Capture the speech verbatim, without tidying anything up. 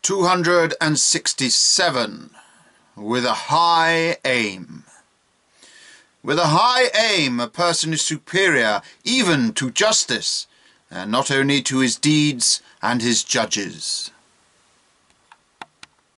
two hundred sixty-seven. With a high aim. With a high aim, a person is superior even to justice, and not only to his deeds and his judges.